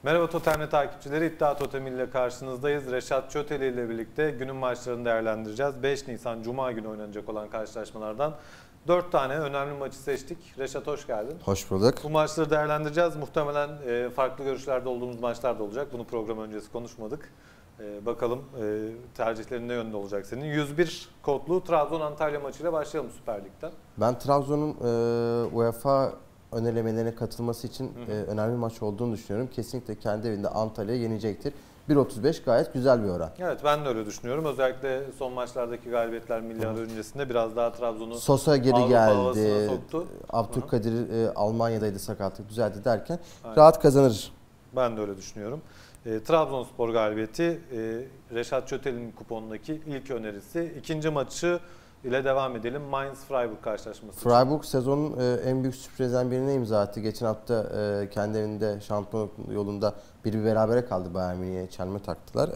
Merhaba Totem'le takipçileri, İddia Totemi ile karşınızdayız. Reşat Çöteli ile birlikte günün maçlarını değerlendireceğiz. 5 Nisan Cuma günü oynanacak olan karşılaşmalardan 4 tane önemli maçı seçtik. Reşat hoş geldin. Hoş bulduk. Bu maçları değerlendireceğiz. Muhtemelen farklı görüşlerde olduğumuz maçlar da olacak. Bunu program öncesi konuşmadık. Bakalım tercihlerin ne yönde olacak senin? 101 kodlu Trabzon-Antalya maçıyla başlayalım Süper Lig'den. Ben Trabzon'un UEFA ön elemelerine katılması için önemli maç olduğunu düşünüyorum. Kesinlikle kendi evinde Antalya'yı yenecektir. 1.35 gayet güzel bir oran. Evet, ben de öyle düşünüyorum. Özellikle son maçlardaki galibiyetler milli ara öncesinde biraz daha Trabzon'u Sosa geri Avrupa geldi. Soktu. Abdülkadir Almanya'daydı, sakatlık düzeldi derken Aynen. rahat kazanır. Ben de öyle düşünüyorum. Trabzonspor galibiyeti Reşat Çötel'in kuponundaki ilk önerisi. İkinci maçı ile devam edelim. Mainz-Freiburg karşılaşması. Freiburg sezonun en büyük sürprizden birine imza attı. Geçen hafta kendi evinde şampiyonluk yolunda bir berabere kaldı. Bayern Münih'e çelme taktılar.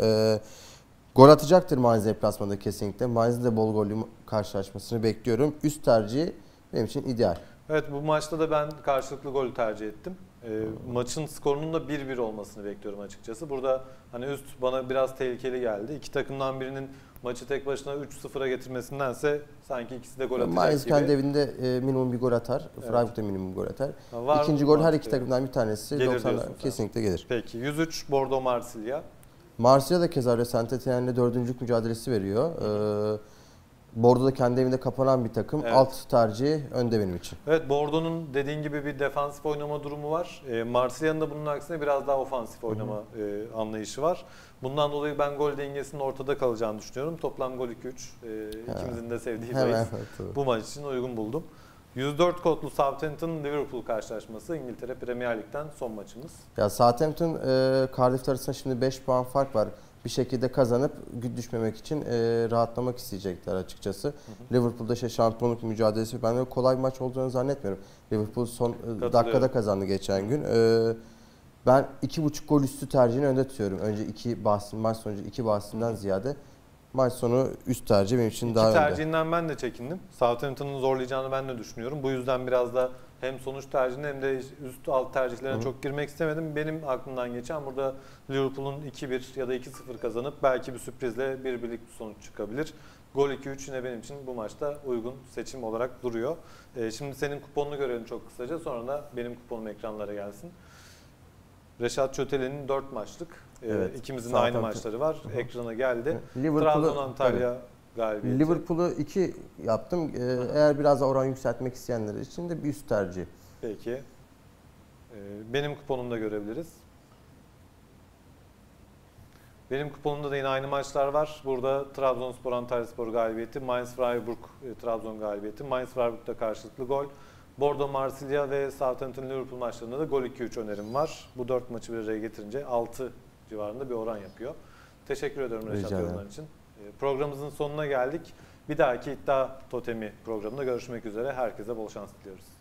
Gol atacaktır Mainz deplasmanda kesinlikle. Mainz'in de bol gollü karşılaşmasını bekliyorum. Üst tercihi benim için ideal. Evet, bu maçta da ben karşılıklı golü tercih ettim. Maçın skorunun da 1-1 olmasını bekliyorum açıkçası. Burada hani üst bana biraz tehlikeli geldi. İki takımdan birinin maçı tek başına 3-0'a getirmesindense sanki ikisi de gol atacak Mainz gibi. kendi evinde minimum bir gol atar. Evet. Freiburg da minimum gol atar. İkinci gol her iki takımdan bir tanesi 90'da kesinlikle gelir. Peki 103 Bordeaux-Marsilya. Marsilya da keza Saint-Étienne'le dördüncülük mücadelesi veriyor. Bordeaux'da kendi evinde kapanan bir takım. Evet. Alt tercihi önde benim için. Evet, Bordeaux'un dediğin gibi bir defansif oynama durumu var. Marsilya'nın da bunun aksine biraz daha ofansif oynama anlayışı var. Bundan dolayı ben gol dengesinin ortada kalacağını düşünüyorum. Toplam gol 2-3. İkimizin de sevdiği bahis. Bu maç için uygun buldum. 104 kodlu Southampton-Liverpool karşılaşması İngiltere Premier Lig'den son maçımız. Ya Southampton Cardiff arasında şimdi 5 puan fark var. Bir şekilde kazanıp düşmemek için rahatlamak isteyecekler açıkçası. Liverpool'da şampiyonluk mücadelesi, ben de kolay bir maç olduğunu zannetmiyorum. Liverpool son dakikada kazandı geçen gün. Ben 2.5 gol üstü tercihini önde tutuyorum. Önce maç sonucu 2 bahsinden ziyade maç sonu üst tercih benim için daha önde. Tercihinden ben de çekindim. Southampton'ın zorlayacağını ben de düşünüyorum. Bu yüzden biraz da hem sonuç tercihine hem de üst alt tercihlerine çok girmek istemedim. Benim aklımdan geçen burada Liverpool'un 2-1 ya da 2-0 kazanıp belki bir sürprizle birlik bir sonuç çıkabilir. Gol 2-3 yine benim için bu maçta uygun seçim olarak duruyor. Şimdi senin kuponunu görelim çok kısaca. Sonra da benim kuponum ekranlara gelsin. Reşat Çöteli'nin 4 maçlık. Evet, ikimizin de aynı maçları var. Ekrana geldi. Trabzon-Antalya galibiyeti. Liverpool'u 2 yaptım. Eğer biraz da oran yükseltmek isteyenler için de bir üst tercih. Peki. Benim kuponumda görebiliriz. Benim kuponumda da yine aynı maçlar var. Burada Trabzonspor-Antalyaspor galibiyeti, Mainz-Freiburg Trabzon galibiyeti, Mainz-Freiburg'da karşılıklı gol. Bordeaux-Marsilya ve Southampton-Liverpool maçlarında da gol 2-3 önerim var. Bu 4 maçı bir araya getirince 6 civarında bir oran yapıyor. Teşekkür ediyorum Reşat yorumlar için. Programımızın sonuna geldik. Bir dahaki İddia Totemi programında görüşmek üzere. Herkese bol şans diliyoruz.